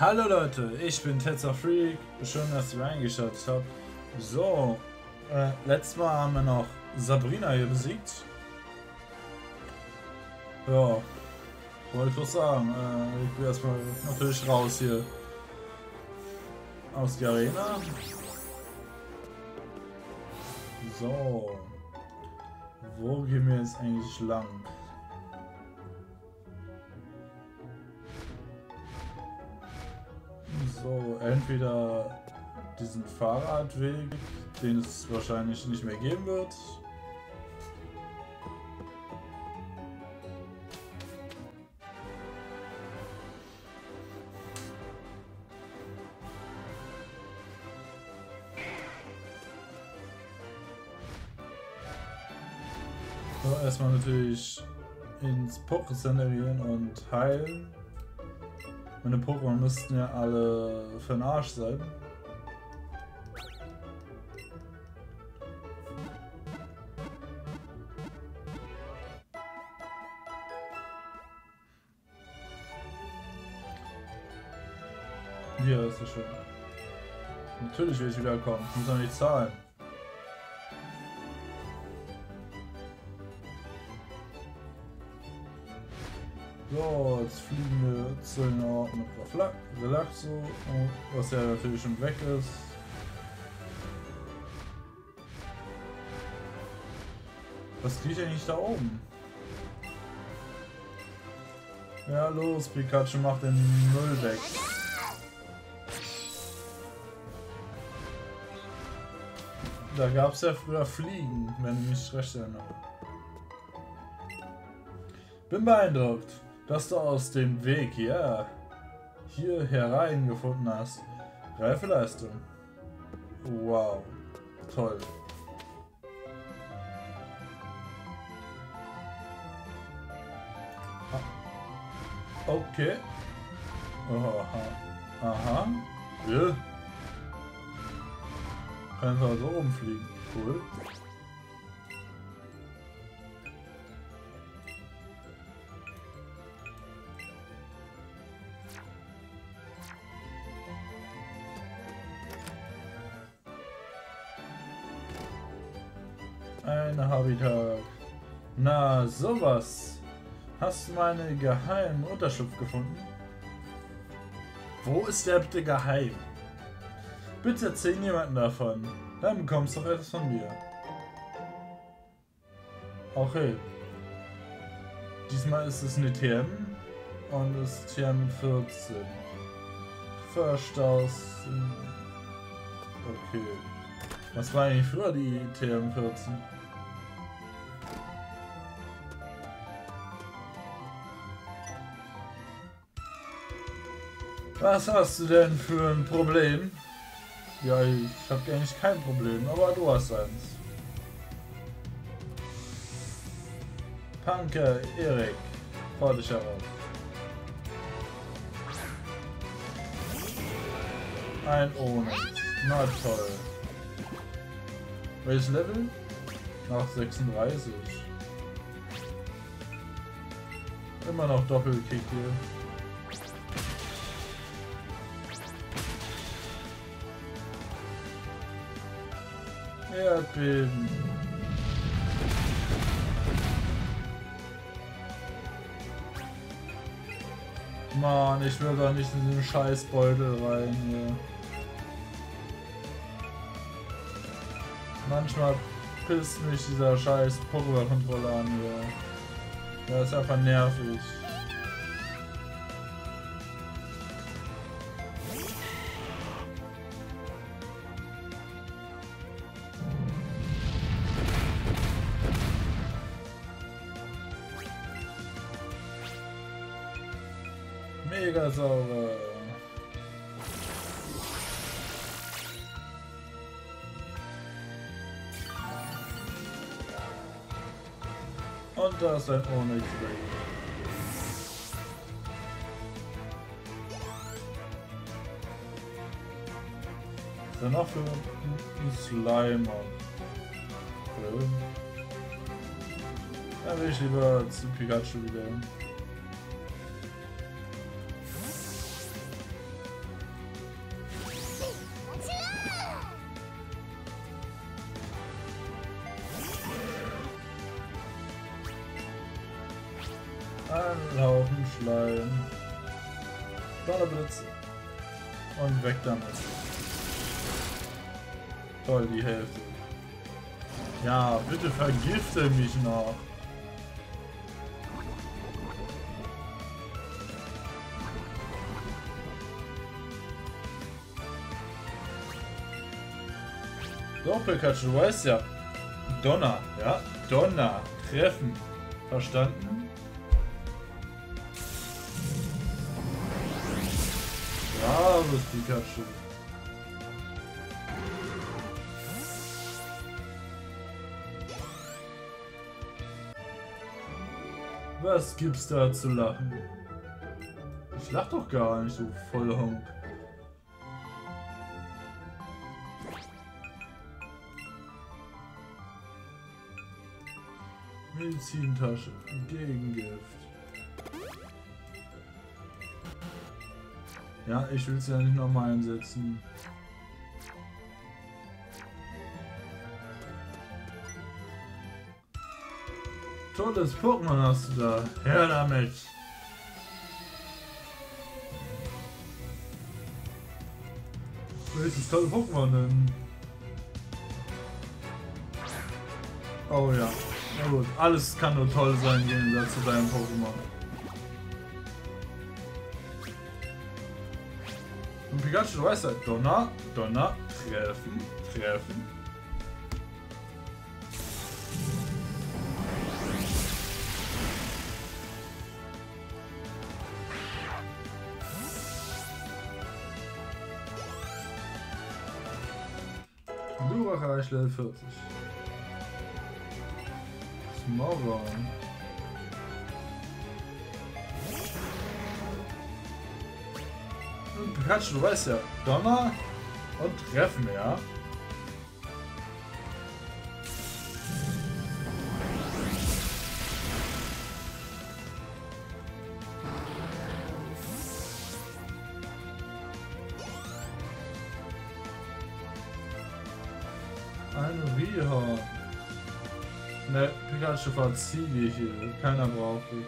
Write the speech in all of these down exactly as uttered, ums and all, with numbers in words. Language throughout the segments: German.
Hallo Leute, ich bin Tetzer Freak. Schön, dass ihr reingeschaut habt. So, äh, letztes Mal haben wir noch Sabrina hier besiegt. Ja, wollte ich was sagen. Äh, ich bin erstmal natürlich raus hier aus der Arena. So, wo gehen wir jetzt eigentlich lang? So, entweder diesen Fahrradweg, den es wahrscheinlich nicht mehr geben wird. So, erstmal natürlich ins Pokécenter gehen und heilen. Meine Pokémon müssten ja alle für den Arsch sein. Hier ist es schon. Natürlich will ich wiederkommen. Ich muss doch nicht zahlen. So, jetzt fliegen wir zu den Orten mit Relaxo, was ja natürlich schon weg ist. Was kriege ich eigentlich da oben? Ja, los, Pikachu, mach den Müll weg. Da gab es ja früher Fliegen, wenn ich mich recht erinnere. Bin beeindruckt, dass du aus dem Weg ja, hier herein gefunden hast. Reife Leistung. Wow, toll. Okay. Aha. Aha. Ja. Einfach so rumfliegen. Cool. Ein Habitat. Na, sowas. Hast du meine geheimen Unterschlupf gefunden? Wo ist der bitte geheim? Bitte erzähl niemanden davon. Dann bekommst du doch etwas von mir. Okay. Diesmal ist es eine T M und es ist T M vierzehn. Verstaus. Okay. Was war eigentlich früher die T M vierzehn? Was hast du denn für ein Problem? Ja, ich hab eigentlich kein Problem, aber du hast eins. Danke, Erik. Freu dich heraus. Ein Ohne. Na toll. Welches Level? Nach sechsunddreißig. Immer noch Doppelkick hier. Erdbeben. Mann, ich will doch nicht in den Scheißbeutel rein hier. Manchmal pisst mich dieser scheiß Pokémon-Controller an hier. Der ist einfach nervig. Mega sauber. Und da ist ein Onyx. Was ist denn noch für ein Slimer? Okay. Dann will ich lieber zu Pikachu wieder. Ein Haufen Schleim. Donnerblitz. Und weg damit. Toll, die Hälfte. Ja, bitte vergifte mich noch. So, Pikachu, du weißt ja. Donner, ja? Donner. Treffen. Verstanden? Bravos, Pikachu. Was gibt's da zu lachen? Ich lach doch gar nicht, so Vollhonk. Medizintasche, Gegengift. Ja, ich will es ja nicht nochmal einsetzen. Tolles Pokémon hast du da. Her damit. Welches tolle Pokémon denn? Oh ja. Na gut, alles kann nur toll sein im Gegensatz zu deinem Pokémon. Und Pikachu, du weißt halt, Donner, Donner, treffen, treffen. Durach erreicht Level vierzig. Smogon. Und Pikachu, du weißt ja, Donner und Treffen, ja? Eine Rieha. Ne, Pikachu verzieh hier. Keiner braucht dich.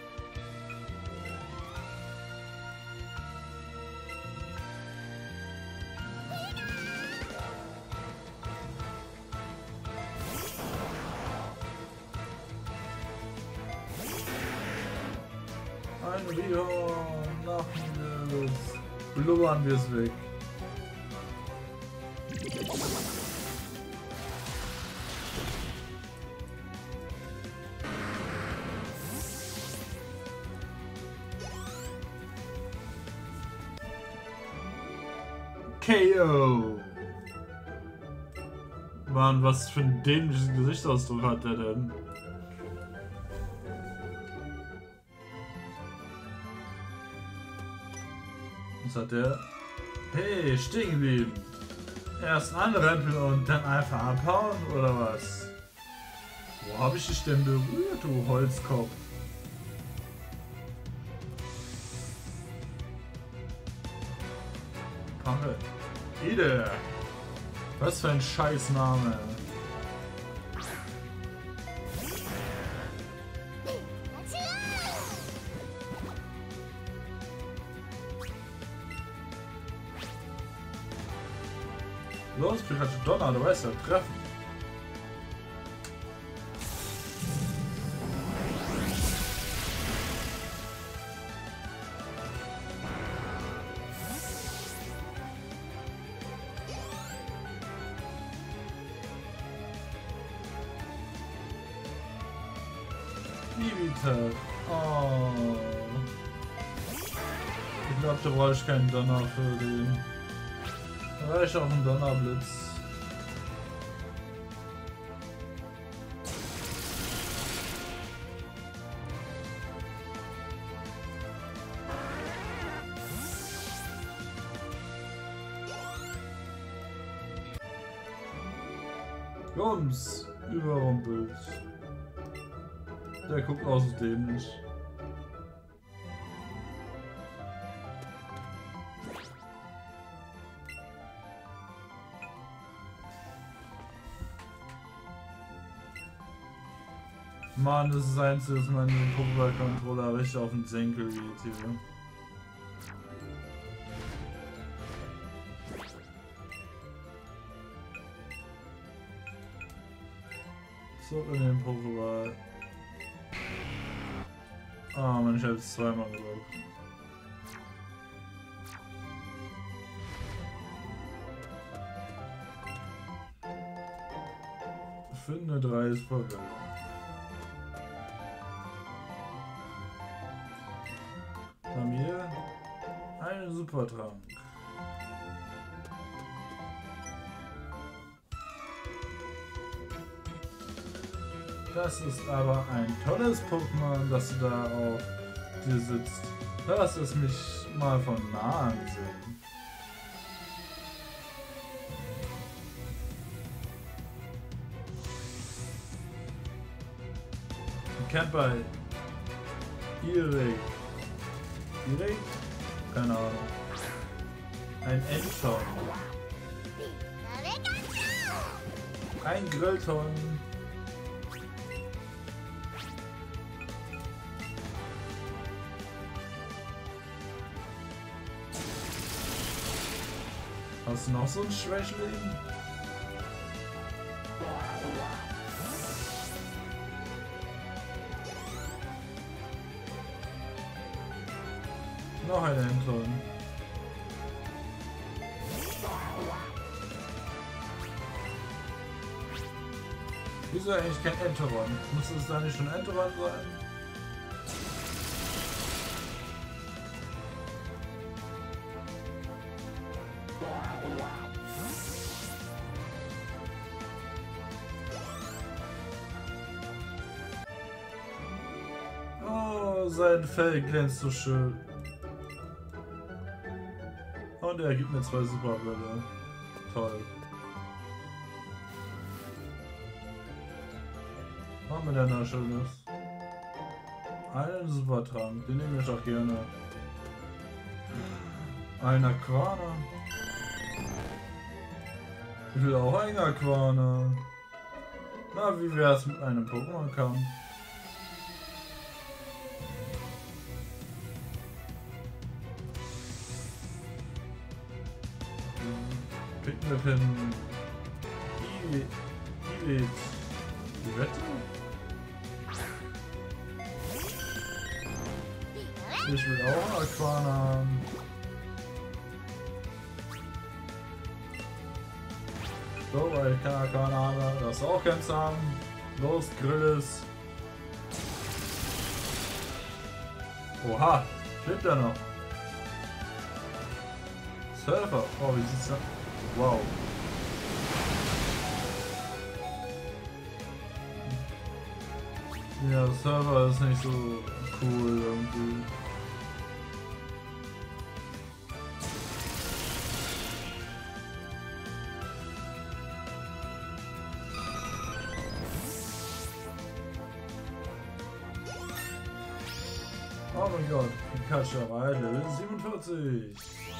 Ein Rieha. Machen wir es. Blubbern wir es weg. K O. Mann, was für ein dämliches Gesichtsausdruck hat der denn? Was hat der? Hey, stehen geblieben. Erst anrempeln und dann einfach abhauen, oder was? Wo habe ich dich denn berührt, du Holzkopf? Pange. Ide. Was für ein Scheißname. Los, Pikachu Donner, du weißt ja, treffen. Ibitak. Oh. Ich glaube, da brauche ich keinen Donner für den. Da reicht auch ein Donnerblitz. Rums, überrumpelt. Der guckt aus dämlich. Mann, das ist das Einzige, dass mein Pokéball-Controller richtig auf den Senkel geht hier. So, in den Pokéball. Ah, man, ich habe es zweimal gedrückt. Finde drei Superbälle. Familie, einen Supertrank. Das ist aber ein tolles Pokémon, dass du da auf dir sitzt. Lass es mich mal von nah ansehen. Camper Earache. Earache? Keine Ahnung. Ein Enton. Ein Grillton. Hast du noch so ein Schwächling? Noch ein Enton. Wieso eigentlich kein Enteron? Muss es da nicht schon Enteron sein? Oh, sein Fell glänzt so schön. Und er gibt mir zwei Superbälle. Toll. Was haben wir denn da Schönes? Einen Supertrank, den nehme ich auch gerne. Ein Aquana. Ich will auch einen Aquana. Na, wie wär's mit einem Pokémon-Kampf? Picknicken. Ivet. Die Wette? Ich will auch Aquana haben. So, weil ich keine Aquana habe, das ist auch ganz haben. Los, Grilles. Oha, lebt er noch? Surfer. Oh, wie sieht's da? Wow. Ja, Surfer ist nicht so cool irgendwie. Oh mein Gott, Pikachu erreicht Level siebenundvierzig.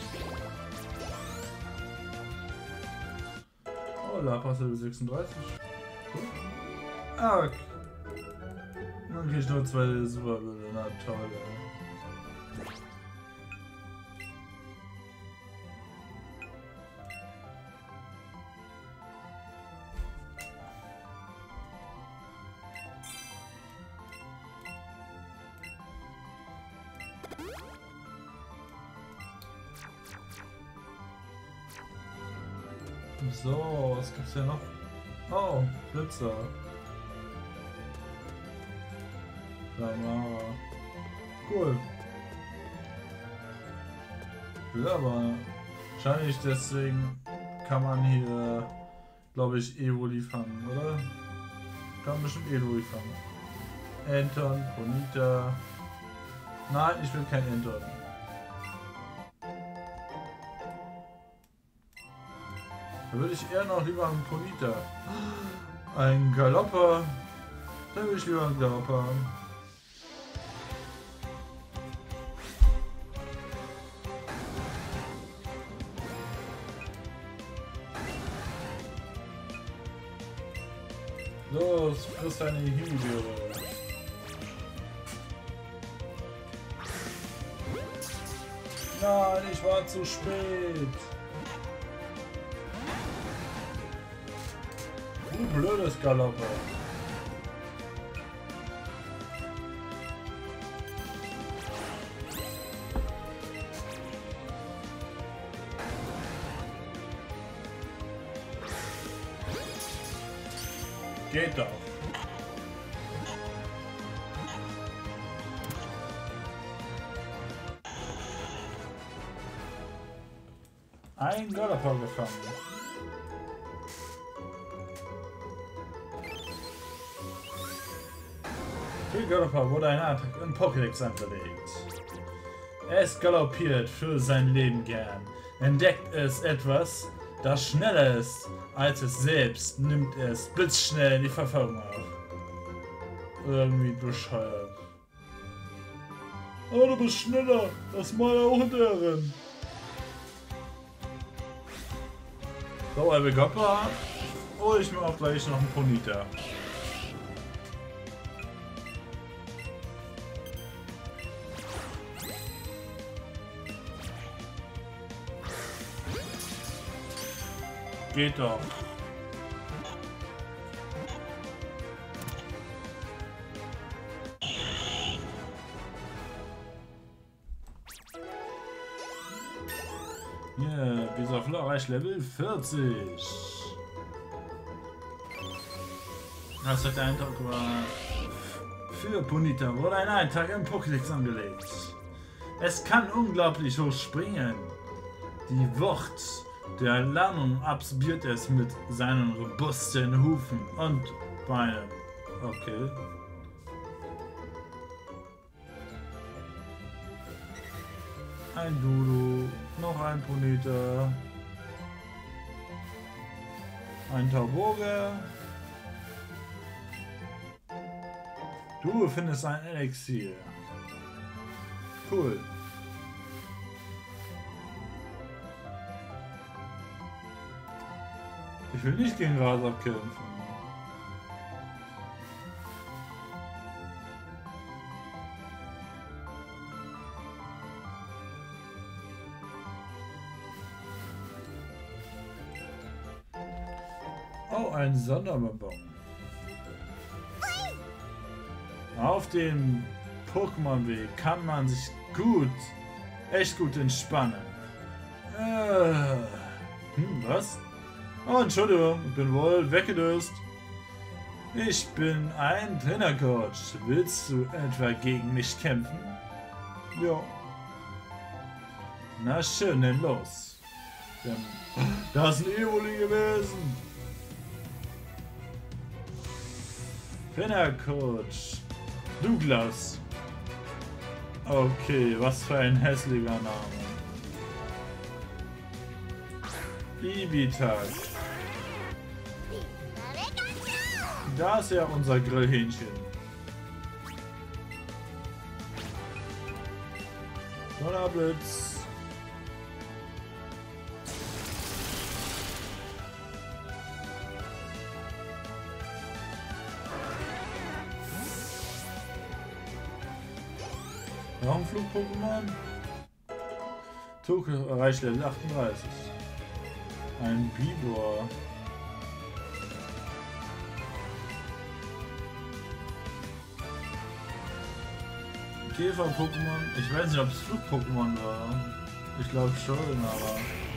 Oh, Lapras Level sechsunddreißig. Cool. Ah, dann krieg ich nur zwei Superbälle, na toll, ey. So, was gibt's hier noch? Oh, Blitzer. Flamara. Cool. Will aber. Wahrscheinlich deswegen kann man hier, glaube ich, Evoli fangen, oder? Kann man bestimmt Evoli fangen. Enton, Ponyta. Nein, ich will kein Enton. Da würde ich eher noch lieber einen Ponyta. Ein Galopper. Da würde ich lieber einen Galopper haben. Los, friss deine Himbeere. Nein, ich war zu spät. Du blödes Galopper. Geht doch. Ein Galopper gefangen. Für Galopper wurde ein Antrag im Pokédex angelegt. Es galoppiert für sein Leben gern. Entdeckt es etwas, das schneller ist als es selbst, nimmt es blitzschnell in die Verfolgung auf. Irgendwie bescheuert. Oh, du bist schneller. Das mal auch hinterherin. So, Elbe Gopper. Oh, ich mir auch gleich noch einen Ponyta. Geht doch. Ja, yeah, dieser Flor reicht Level vierzig. Das hat der Eintrag war. Für Ponyta wurde ein Eintrag im Pokédex angelegt. Es kann unglaublich hoch springen. Die Wucht der Landung absorbiert es mit seinen robusten Hufen und Beinen. Okay. Ein Dudu, noch ein Ponyta, ein Tauboga. Du findest ein Elixier. Cool. Ich will nicht gegen Rasab kämpfen. Oh, ein Sonderbonbon. Auf dem Pokémon-Weg kann man sich gut, echt gut entspannen. Äh, hm, was? Oh, Entschuldigung, ich bin wohl weggedöst. Ich bin ein Trainercoach. Willst du etwa gegen mich kämpfen? Ja. Na schön, denn los. Denn das ist ein Evoli gewesen. Trainercoach Douglas. Okay, was für ein hässlicher Name. Ibitak. Da ist ja unser Grillhähnchen. Donnerblitz. Noch ein Flug-Pokémon. Tuke erreicht Level achtunddreißig. Ein Bibor. Käfer-Pokémon. Ich weiß nicht, ob es Flug-Pokémon war. Ich glaube schon, aber...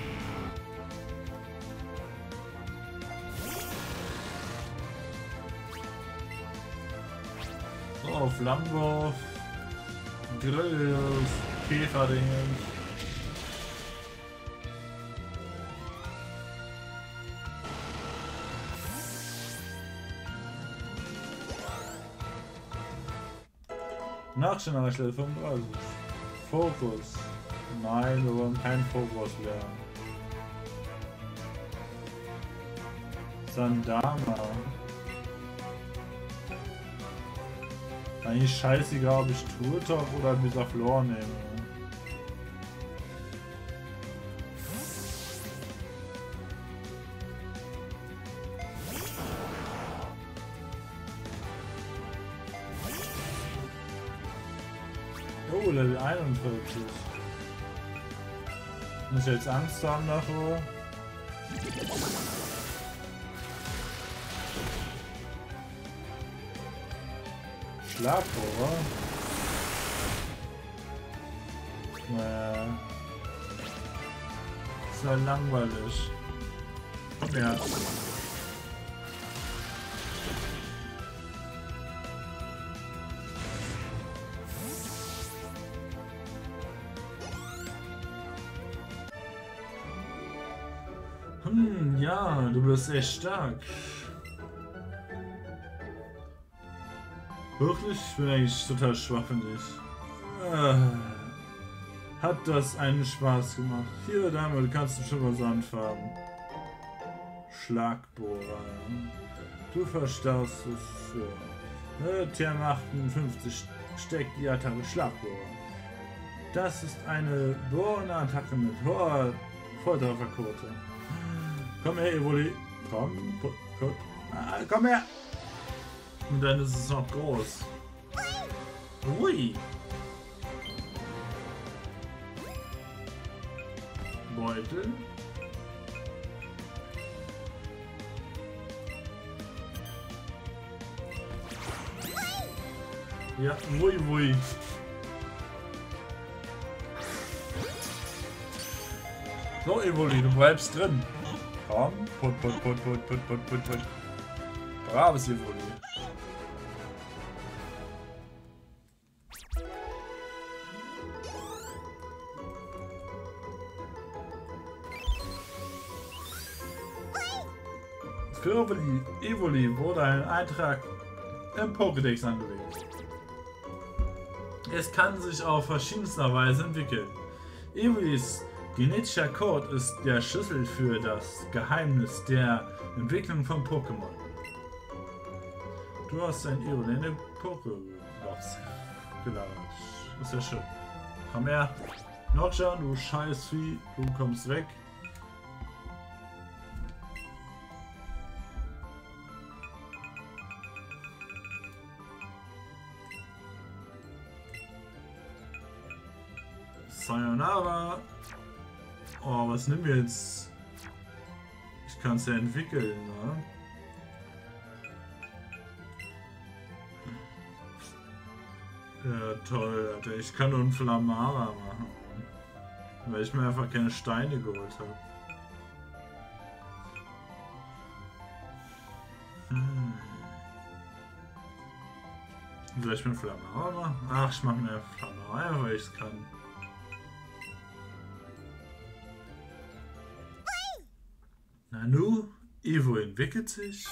So, Flammenwurf. Grill, Käferdingen. Nachstellen Stelle fünfunddreißig. Fokus. Nein, wir wollen keinen Fokus lernen. Sandama. Eigentlich scheißegal, ob ich Turtok oder Bisaflor nehme. Oh, Level einundvierzig. Muss ich jetzt Angst haben davor? Schlagbohrer? Naja. Ist halt langweilig. Komm her. Hm, ja, du bist echt stark. Wirklich? Ich bin eigentlich total schwach, finde ich. Äh, hat das einen Spaß gemacht. Hier, Dame, du kannst schon was anfangen. Schlagbohrer. Du verstaust es. Ja. T M achtundfünfzig steckt die Attacke Schlagbohrer. Das ist eine bohrende Attacke mit hoher Volltrefferquote. Komm her, Evoli. Komm, komm, ah, komm her. Und dann ist es noch groß. Ui. Beutel. Ja, wui wui. So, Evoli, du bleibst drin. Komm, put, put, put, put, put, put, put, put. Braves Evoli. Für Evoli, Evoli wurde ein Eintrag im Pokédex angelegt. Es kann sich auf verschiedenster Weise entwickeln. Evolis genetischer Code ist der Schlüssel für das Geheimnis der Entwicklung von Pokémon. Du hast ein Evoli in der Pokébox gelagert. Ist ja schön. Komm her. Notcha, du Scheißvieh, du kommst weg. Sayonara. Oh, was nehmen wir jetzt? Ich kann es ja entwickeln, ne? Ja, toll, Alter. Ich kann nur einen Flamara machen. Weil ich mir einfach keine Steine geholt habe. Hm. Soll ich mir einen Flamara machen? Ach, ich mache mir einen Flamara, weil ich es kann. Nanu, Evo entwickelt sich.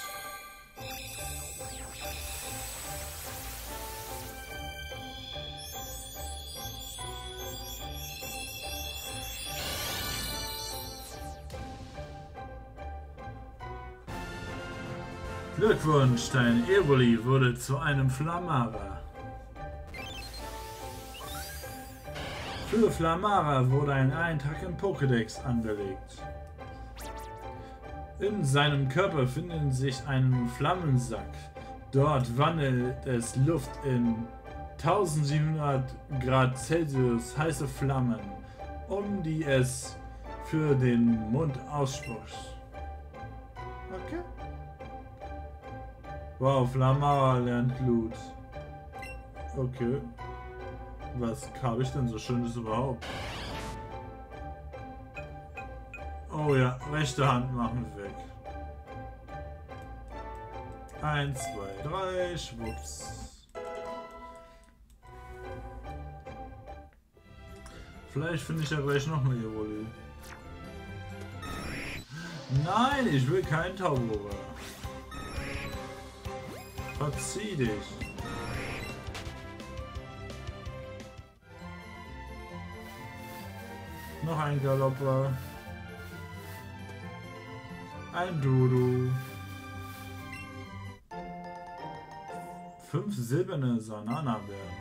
Glückwunsch, dein Evoli wurde zu einem Flamara. Für Flamara wurde ein Eintrag im Pokédex angelegt. In seinem Körper findet sich ein Flammensack. Dort wandelt es Luft in eintausendsiebenhundert Grad Celsius heiße Flammen, um die es für den Mund ausspricht. Okay. Wow, Flamara lernt Glut. Okay. Was habe ich denn so Schönes überhaupt? Oh ja, rechte Hand machen wir weg. Eins, zwei, drei, schwupps. Vielleicht finde ich ja gleich noch eine Evoli. Nein, ich will keinen Taubohrer. Verzieh dich. Noch ein Galopper. Ein Dodo. Fünf silberne Sanana-Bären.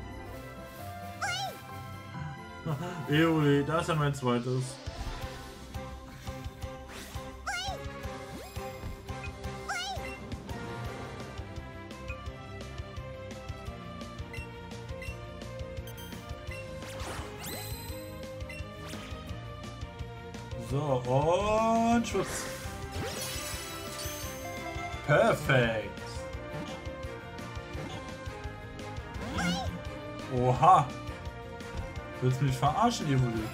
Eoli, da ist ja mein zweites. So, und Schutz. Perfekt. Oha. Willst du mich verarschen, Evoli?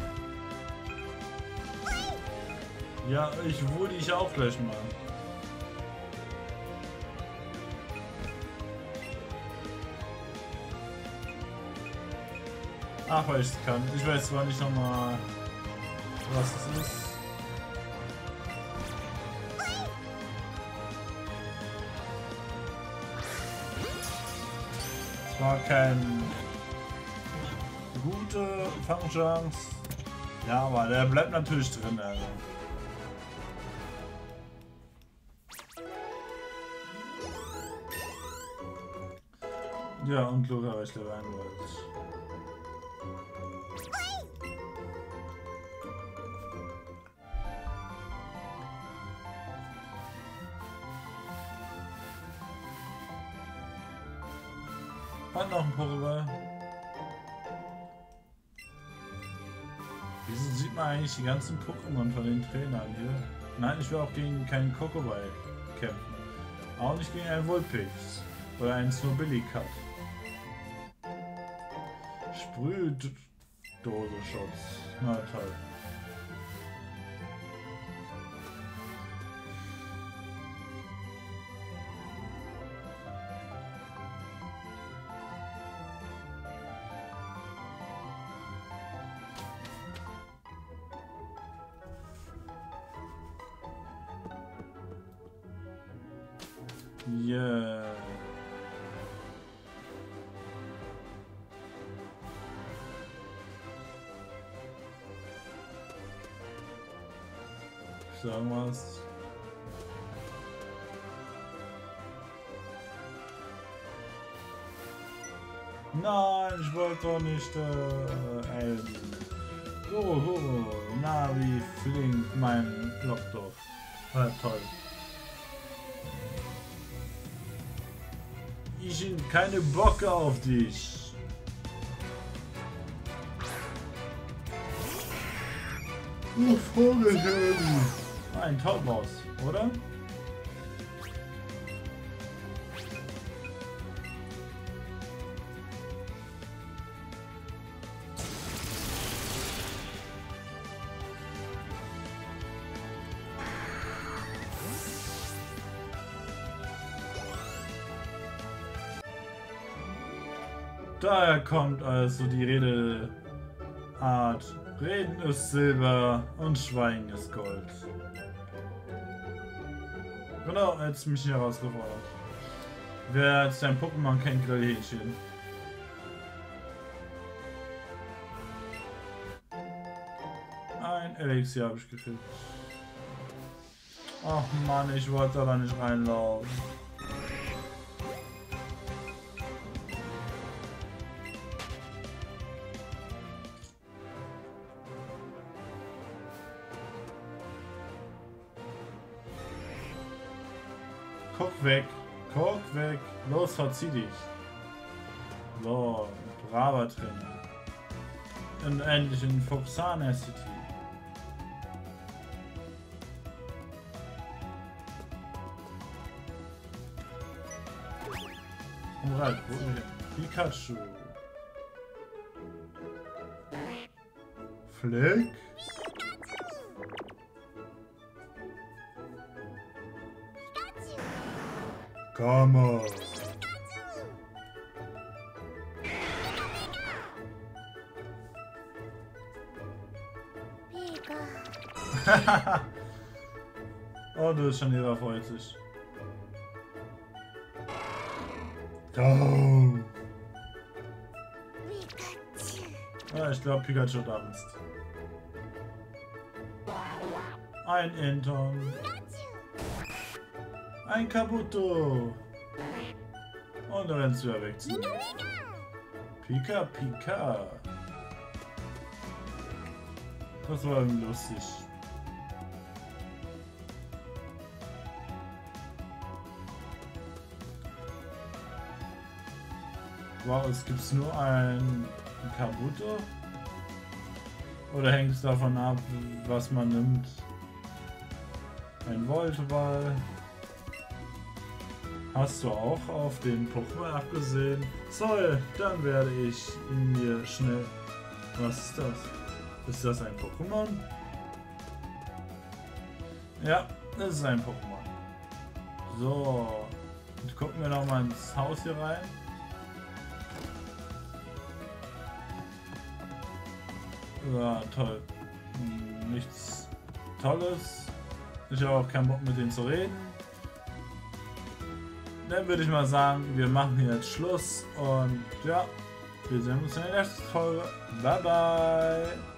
Ja, ich wurde ich auch gleich mal. Ach, weil ich es kann. Ich weiß zwar nicht nochmal, was es ist. Es war kein gute Fangchance. Ja, aber der bleibt natürlich drin, also. Ja, und Luca reicht der Weinwald. Hat noch ein Pokéball. Wieso sieht man eigentlich die ganzen Pokémon von den Trainern hier? Nein, ich will auch gegen keinen Kokoball kämpfen. Auch nicht gegen einen Vulpix. Oder einen Snobilly-Cut. Sprühdose-Schutz. Na toll. Yeah. Sagen was. Nein, ich wollte doch nicht äh, Elben. So, so, na wie flinkt mein Lockdorf. Ah, toll. Ich habe keine Bock auf dich. Du Vogelhelden. Ein Tollboss, oder? Daher kommt also die Redeart. Reden ist Silber und Schweigen ist Gold. Genau, als mich herausgefordert. Wer jetzt dein Pokémon kennt, Grillhähnchen. Ein Elixier habe ich gekriegt. Ach Mann, ich wollte da nicht reinlaufen. Guck weg, guck weg, los, verzieh dich. So, braver Trainer. Und endlich in Fuxana City. Alright, wo sind wir? Pikachu. Flick. Come on. Oh, du bist schon ihrer freut sich. Oh. Ja, ich glaube Pikachu hat Angst. Ein Enton. Ein Kabuto. Und dann rennst du ja weg. Pika Pika. Das war lustig. Wow, es gibt nur ein Kabuto. Oder hängt es davon ab, was man nimmt? Ein Voltball. Hast du auch auf den Pokémon abgesehen? Soll, dann werde ich mir schnell... Was ist das? Ist das ein Pokémon? Ja, das ist ein Pokémon. So. Jetzt gucken wir noch mal ins Haus hier rein. Ja, toll. Hm, nichts Tolles. Ich habe auch keinen Bock mit denen zu reden. Dann würde ich mal sagen, wir machen hier jetzt Schluss und ja, wir sehen uns in der nächsten Folge. Bye bye!